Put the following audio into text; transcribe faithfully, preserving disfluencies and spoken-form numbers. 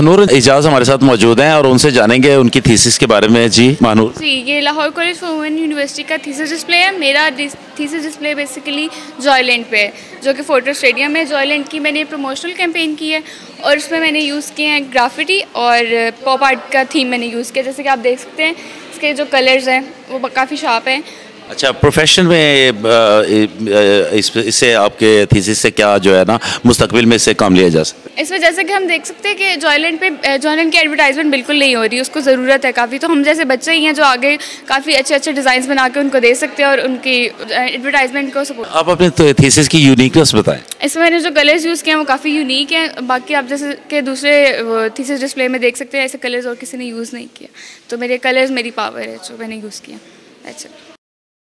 महानूर इजाज़ हमारे साथ मौजूद हैं और उनसे जानेंगे उनकी थीसिस के बारे में। जी महानूर जी, ये Lahore college for women university का थीसिस डिस्प्ले है। मेरा थीसिस डिस्प्ले बेसिकली जॉयलैंड पे है, जो कि फोटो स्टेडियम है। जॉयलैंड की मैंने प्रमोशनल कैंपेन की है और उसमें मैंने यूज़ किए हैं ग्राफिटी और पॉप आर्ट का थीम मैंने यूज़ किया। जैसे कि आप देख सकते हैं इसके जो कलर्स हैं वो काफ़ी शार्प हैं। अच्छा, प्रोफेशन में इस इससे आपके थीसिस से क्या जो है ना मुस्तकबिल में इससे काम लिया जा सकता है? इसमें जैसे कि हम देख सकते हैं कि जॉयलैंड पे जॉयलैंड की एडवर्टाइजमेंट बिल्कुल नहीं हो रही, उसको ज़रूरत है काफ़ी। तो हम जैसे बच्चे ही हैं जो आगे काफ़ी अच्छे अच्छे डिज़ाइन बना के उनको दे सकते हैं और उनकी एडवर्टाइजमेंट को सपोर्ट। आप अपने थीसिस की यूनिकनेस बताएं। इसमें मैंने जो कलर्स यूज़ किए हैं वो काफ़ी यूनिक हैं। बाकी आप जैसे कि दूसरे थीसिस डिस्प्ले में देख सकते हैं ऐसे कलर्स और किसी ने यूज़ नहीं किया। तो मेरे कलर्स मेरी पावर है जो मैंने यूज़ किया। अच्छा।